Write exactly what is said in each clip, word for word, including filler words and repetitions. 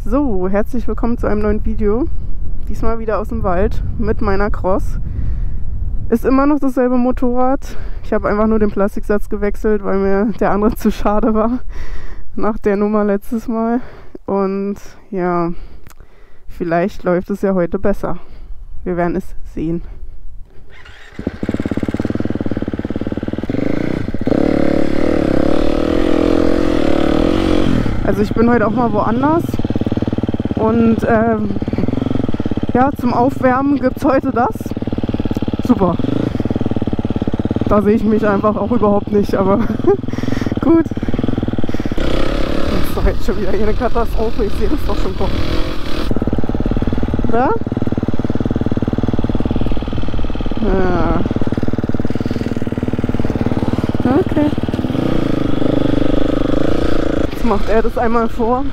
So, herzlich willkommen zu einem neuen Video. Diesmal wieder aus dem Wald mit meiner Cross. Ist immer noch dasselbe Motorrad. Ich habe einfach nur den Plastiksatz gewechselt, weil mir der andere zu schade war. Nach der Nummer letztes Mal. Und ja, vielleicht läuft es ja heute besser. Wir werden es sehen. Also ich bin heute auch mal woanders. Und ähm, ja, zum Aufwärmen gibt es heute das. Super. Da sehe ich mich einfach auch überhaupt nicht, aber gut. Das ist doch jetzt schon wieder hier eine Katastrophe. Ich sehe das doch schon kommen. Da? Ja. Okay. Jetzt macht er das einmal vor.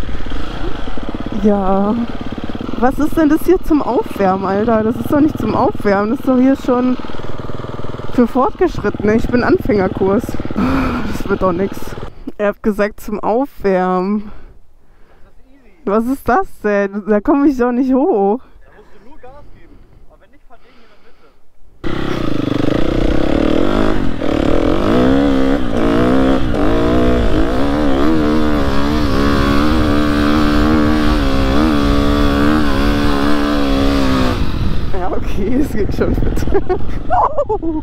Ja. Was ist denn das hier zum Aufwärmen, Alter? Das ist doch nicht zum Aufwärmen. Das ist doch hier schon für Fortgeschrittene. Ich bin Anfängerkurs. Das wird doch nichts. Er hat gesagt zum Aufwärmen. Was ist das denn? Da komme ich doch nicht hoch. Da musst du nur Gas geben. Aber wenn nicht, fahr den in der Mitte. Ja, okay, es geht schon fit. Oh!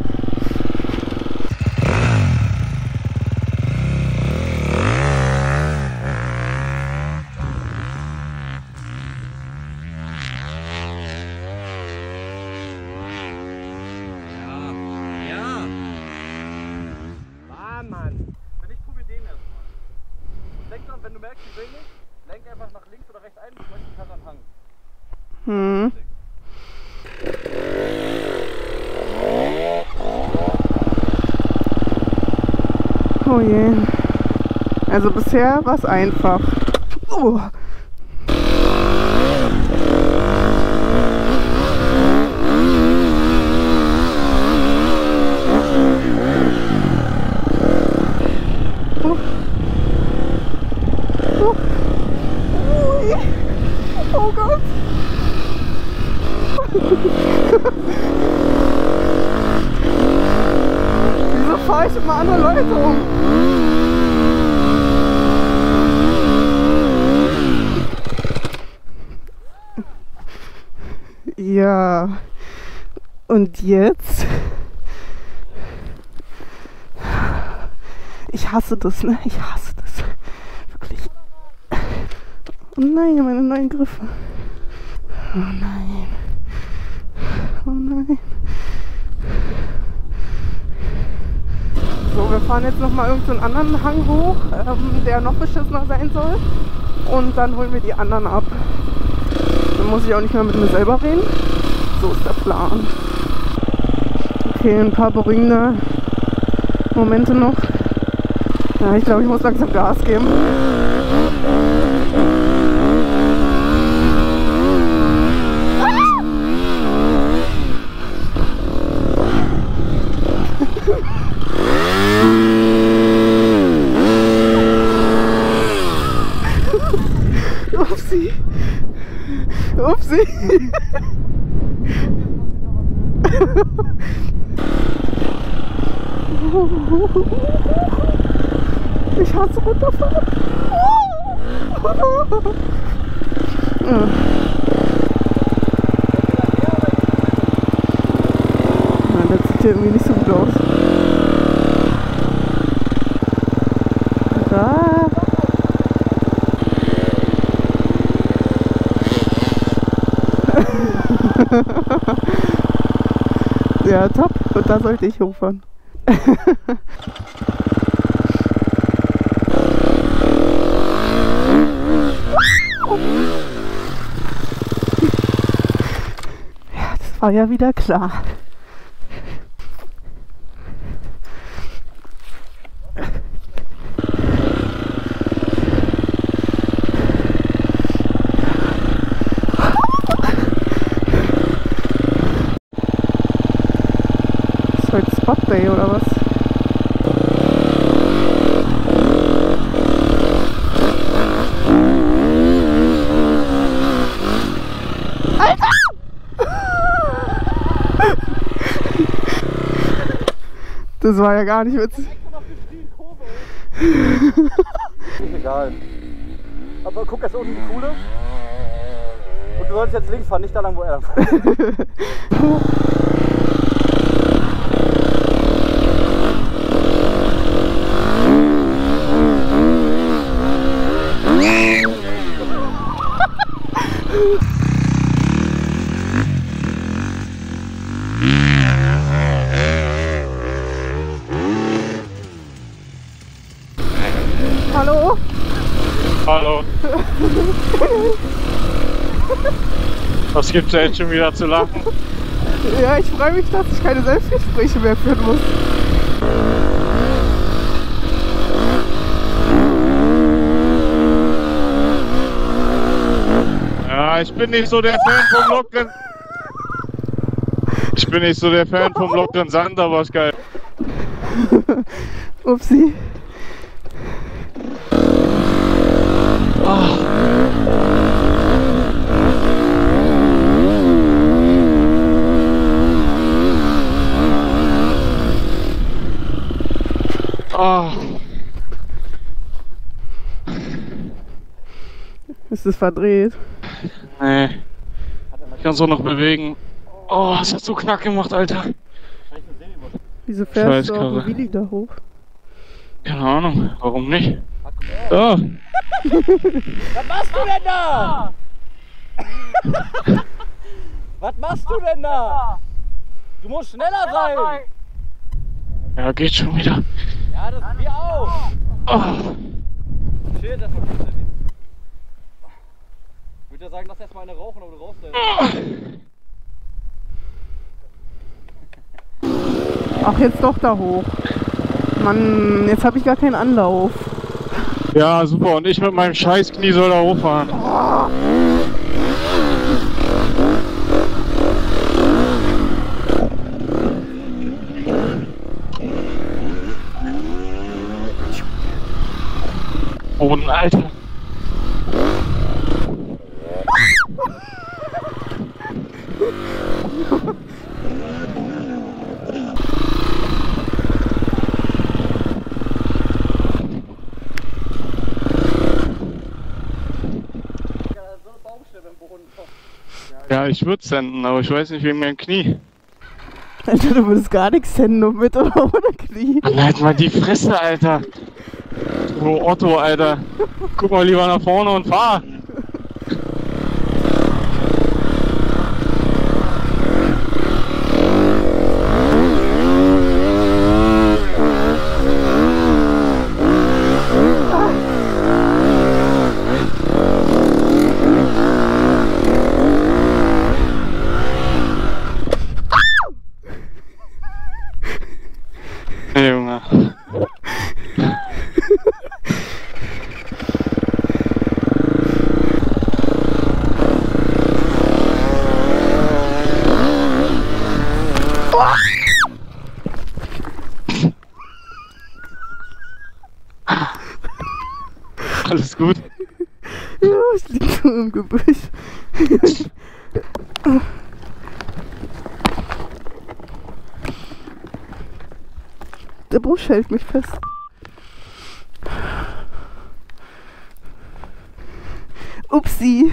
Wenn du merkst, ich will nicht, lenk einfach nach links oder rechts ein, du möchtest die Karre am Hang. Hm. Oh je. Also bisher war es einfach. Oh. Oh Gott! Wieso fahre ich immer andere Leute um? Ja. Und jetzt? Ich hasse das, ne? Ich hasse das. Wirklich. Oh nein, meine neuen Griffe. Oh nein. Oh nein. So, wir fahren jetzt nochmal irgendeinen anderen Hang hoch, ähm, der noch beschissener sein soll. Und dann holen wir die anderen ab. Dann muss ich auch nicht mehr mit mir selber reden. So ist der Plan. Okay, ein paar beruhigende Momente noch. Ja, ich glaube, ich muss langsam Gas geben. Upsi. Upsi. Ich hasse runterfahren. Ja. Das sieht hier irgendwie nicht so gut aus. Da. Ja, top. Und da sollte ich hochfahren. Ja, das war ja wieder klar. Spot Day oder was? Das war ja gar nicht witzig. Ist egal. Aber guck jetzt unten die Kuhle. Und du solltest jetzt links fahren, nicht da lang, wo er lang fährt. Hallo? Hallo. Was gibt's da jetzt schon wieder zu lachen? Ja, ich freue mich, dass ich keine Selbstgespräche mehr führen muss. Ja, ich bin nicht so der Fan vom lockeren... Ich bin nicht so der Fan vom lockeren Sand, aber ist geil. Upsi. Oh. Oh. Ist es verdreht? Nee. Ich kann es auch noch bewegen. Oh, es hat so Knack gemacht, Alter. Wieso fährst du auf Scheißkarre. dem Wheelie da hoch? Keine Ahnung, warum nicht? Oh. Was machst du denn da? Was machst du denn da? Du musst schneller sein. Ja, geht schon wieder. Ja, das wir auch. Oh. Chill, das mal kurz erledigt. Ich würde ja sagen, lass erstmal eine rauchen, aber du rauchst ja. Ach, jetzt doch da hoch. Mann, jetzt habe ich gar keinen Anlauf. Ja, super. Und ich mit meinem Scheißknie soll da hochfahren. Oh. Boden, Alter. Ja, ich würde senden, aber ich weiß nicht wegen meinem Knie. Alter, du würdest gar nichts senden, nur mit oder ohne Knie. Mann, halt mal die Fresse, Alter. Du Otto, Alter. Guck mal lieber nach vorne und fahr. Hey, Junge. Alles gut? Ja, ich lieg so im Gebüsch. Der Busch hält mich fest. Upsi.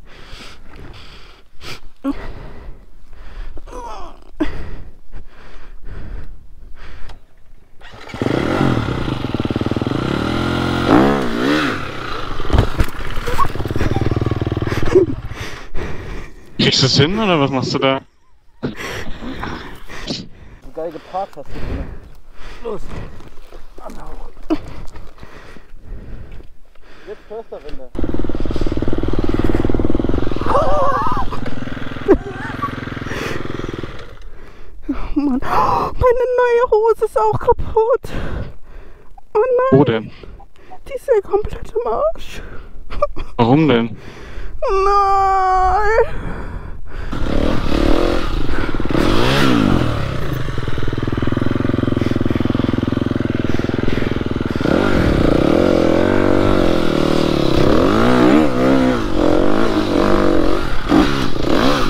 Kriegst du es hin oder was machst du da? So geil geparkt hast du drin. Los. Anhauch. Jetzt Försterrinde. Oh Mann. Oh, meine neue Hose ist auch kaputt. Oh nein. Wo denn? Die ist ja komplett im Arsch. Warum denn? Nein.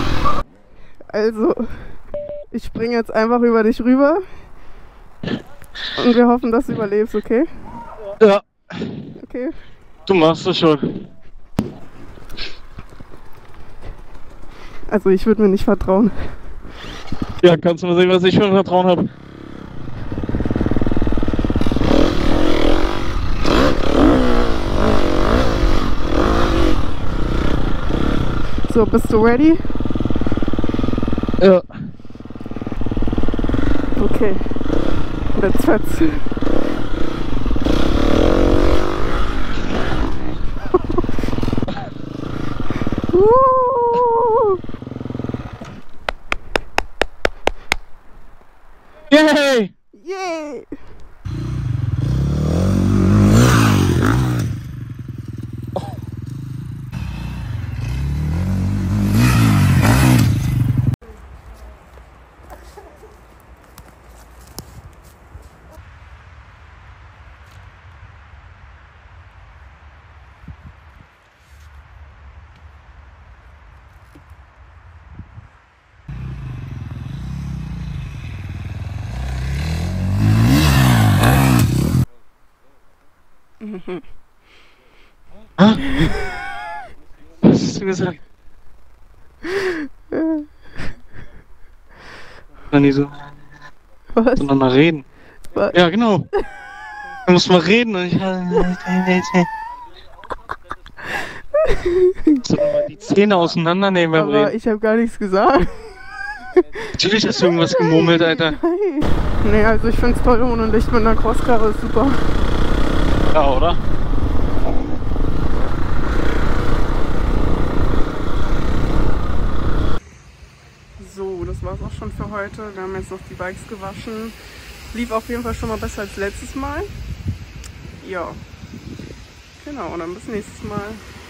Also, ich springe jetzt einfach über dich rüber. Und wir hoffen, dass du überlebst, okay? Ja. Okay. Du machst das schon. Also ich würde mir nicht vertrauen. Ja, kannst du mal sehen, was ich für ein Vertrauen habe. So, bist du ready? Ja. Okay. Let's fetz. uh! Yay! Yay! Mhm. Ah? Was hast du gesagt? Dann nie so. Was? Miteinander reden. Was? Ja, genau. Da muss man reden und ich. So, mal die Zähne auseinandernehmen beim Aber Reden. ich habe gar nichts gesagt. Natürlich hast du irgendwas gemurmelt, Alter. Nein. Nee, also ich find's toll ohne Licht mit einer Crosskarre, ist super. Ja, oder? So, das war's auch schon für heute. Wir haben jetzt noch die Bikes gewaschen. Lief auf jeden Fall schon mal besser als letztes Mal. Ja. Genau, und dann bis nächstes Mal.